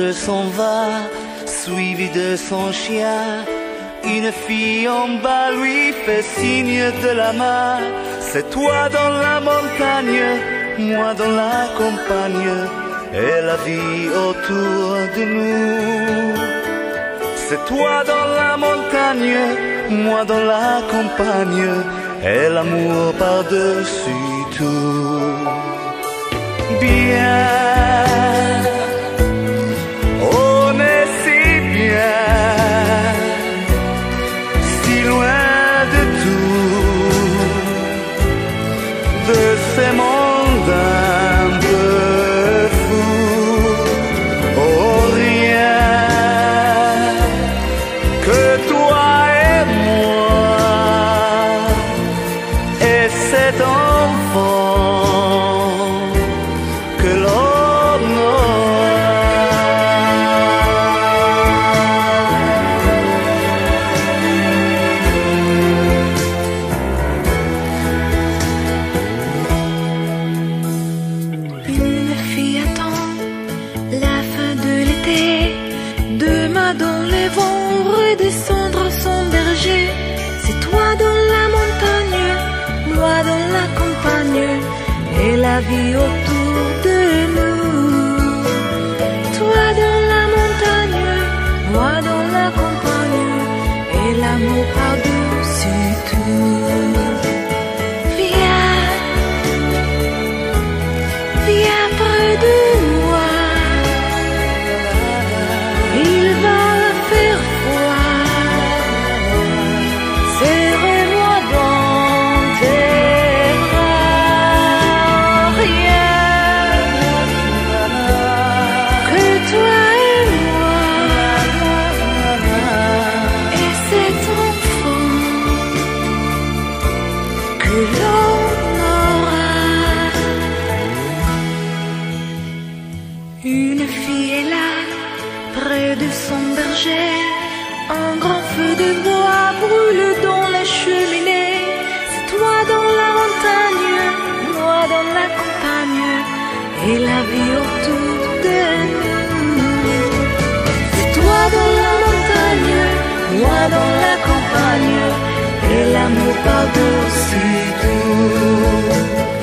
s'en va, suivi de son chien. Une fille en bas lui fait signe de la main. C'est toi dans la montagne, moi dans la campagne, et la vie autour de nous. C'est toi dans la montagne, moi dans la campagne, et l'amour par-dessus tout. Bien, on est si bien, si loin de tout, de ces mondes un peu fous. Oh, rien que toi et moi et cet enfant que l'on aura. Une fille attend la fin de l'été, demain dans les vents redescendre son berger. C'est toi dans la montagne, moi dans la campagne, et la vie autour de nous. Toi dans la montagne, moi dans la campagne, et l'amour par-dessus tout. Viens, viens près de moi, il va faire froid. Serre-moi dans tes bras. Rien que toi et moi et cet enfant que l'on aura. Une fille est là, près de son berger. Un grand feu de bois brûle dans la cheminée. C'est toi dans la montagne, moi dans la campagne, et la vie autour de nous. C'est toi dans la montagne, moi dans la campagne, et l'amour par-dessus tout.